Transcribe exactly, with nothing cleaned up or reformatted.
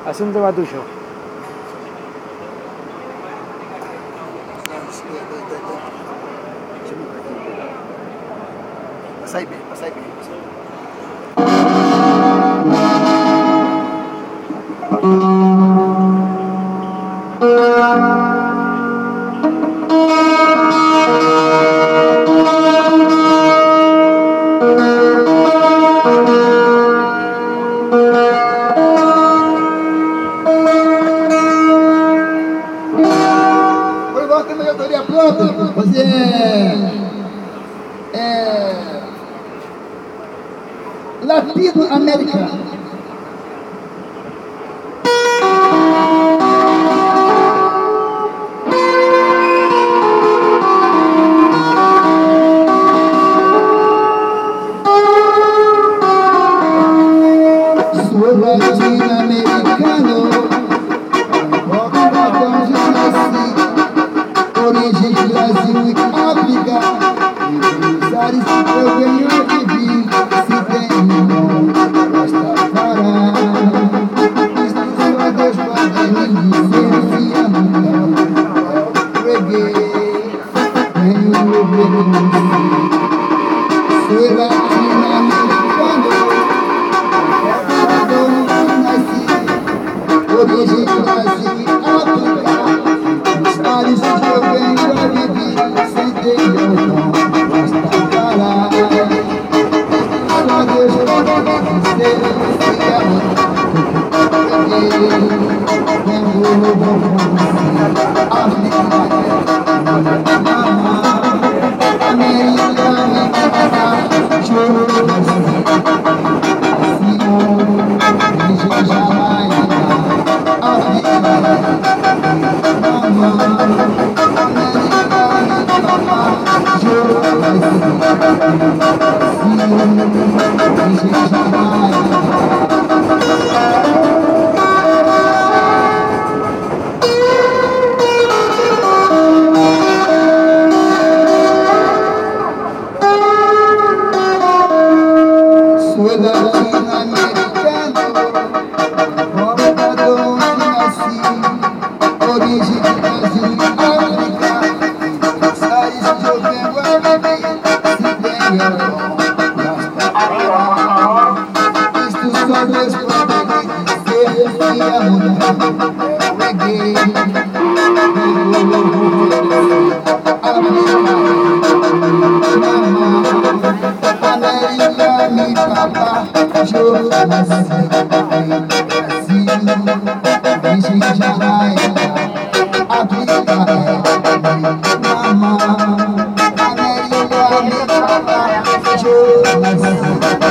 Hace un tema tuyo. Pasai bem, pasai bem. Foi igual a minha autoria própria, fazer é, latino-americano. Sou latino-americano, rock rock onde nasci, origem de Brasil e África, e dos ares eu venho a viver, se tem irmão, basta parar. Isto só Deus pode me dizer se é mundial, é o reggae, tenho o veneno. Sou latino-americano, origem do Brasil e África, os mares que eu venho a viver, sem ter meu dom, basta parar. Só Deus pode dizer se é porque tenho o dom com você. África é mamá, América me mata, choro assim, origem Jamaica. Sou latino-americano, roda de onde nasci, origem de Brasil e África, dos ares que eu venho a viver, se tem meu dom, basta parar. Isto só Deus pode me dizer se é mulher, é o reggae, tenho o oferecer. África, mamá, América, me papá, jogo nasci, Brasil, origem Jamaica, África é mamá, América, me papá, jogo nasci.